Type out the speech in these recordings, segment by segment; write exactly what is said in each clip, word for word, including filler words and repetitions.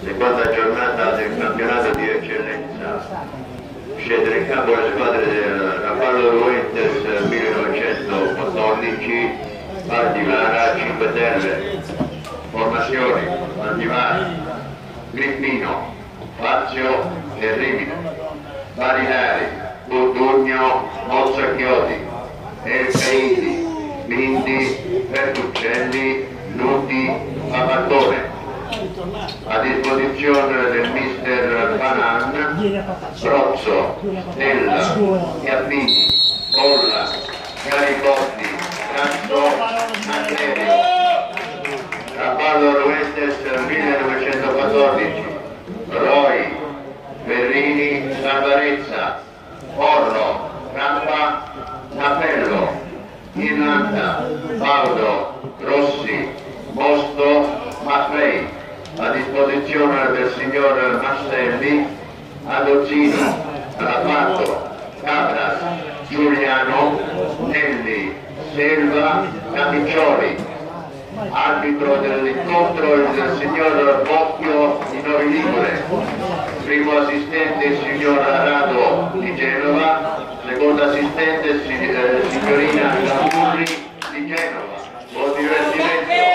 seconda giornata del campionato di eccellenza. Scendono in campo le squadre del Rapallo Ruentes millenovecentoquattordici, Valdivara cinque Terre. Formazioni: Valdivara, Grippino, Fazio e Rimini. Marinari, Cordugno, Mozzacchioti, Elcaiti, Bindi, Bertuccelli, Nuti, Papattone. A disposizione del mister Banan, Brozzo, Stella, Chiappini, Colla, Garicotti, Cazzo, Andrerio. Rapallo Ruentes millenovecentoquattordici, Roi, Ferrini, Savarezza, Porro, Rampa, Capello, Irlanda, Baudo, Rossi, Mosto, Maffei. A disposizione del signor Masselli, Adozzino, Rapato, Cabras, Giuliano, Nelli, Selva, Camiccioli. Arbitro dell'incontro il signor Bocchio di Novi Ligure, primo assistente il signor Arado di Genova, secondo assistente eh, signorina Lamurri di Genova. Buon divertimento!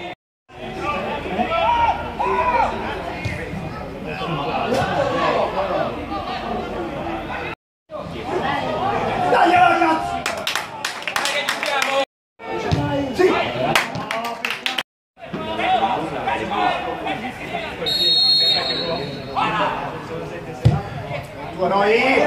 Noi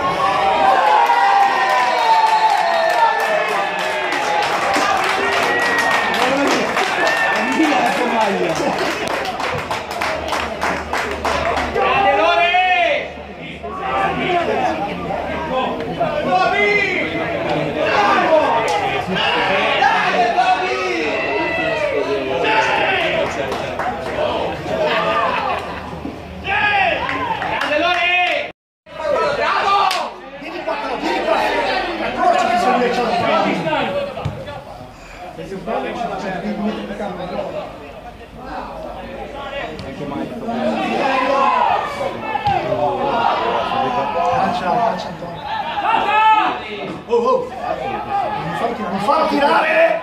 oh, oh. Non farlo tirare!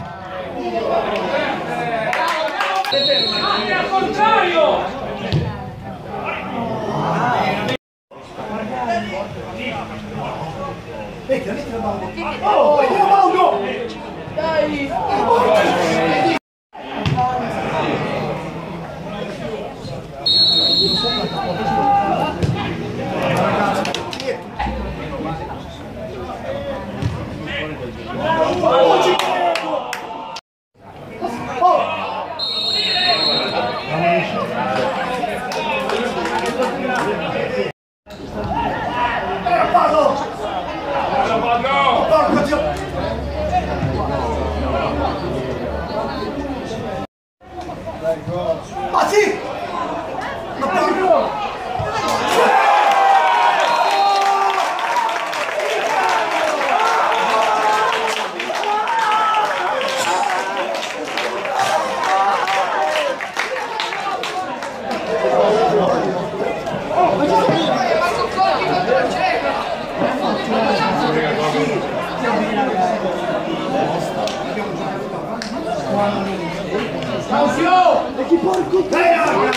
Anche al contrario! Vedi, metti la Baudo! Oh, vedi la Baudo! Dai! Ma sì! Ma porco! E chi porco te?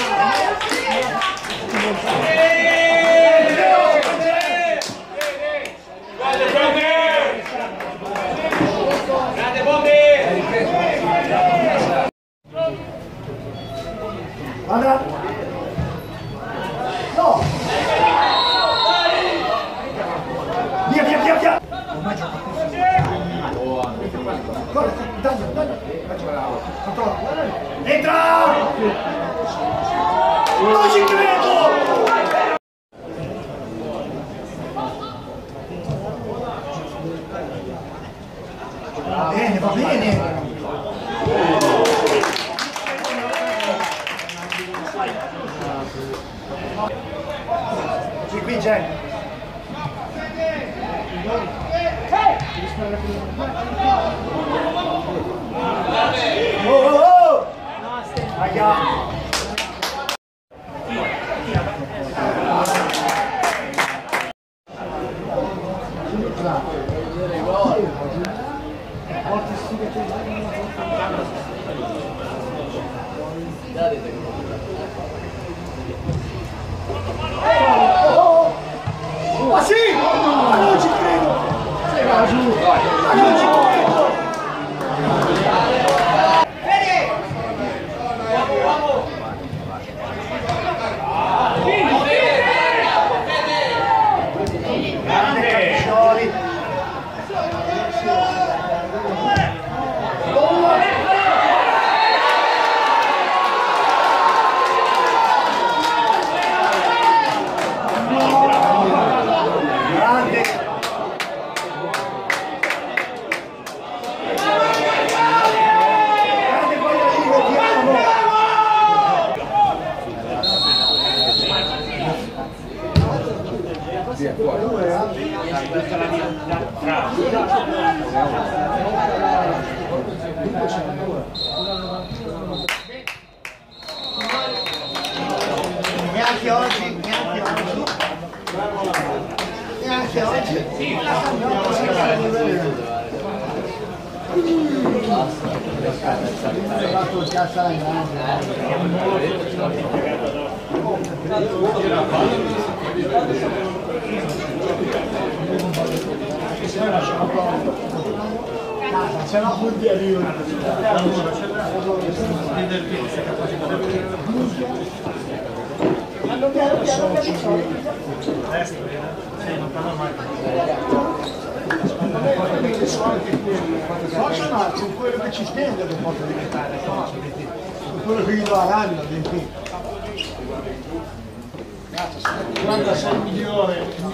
Grande bombe! Guarda! No! Via, via, via, via! Ormai gioca così. Guarda, taglio, taglio. Controlla. Entra! Non ci credo! Va bene, va bene! Sì, qui Jack! Oh oh oh! Aia! Neanche oggi, neanche oggi. Neanche oggi. C'è una punta di una. Hanno piano piano possono anche quello che ci stende non posso diventare quello che gli do all'anno quarantasei milioni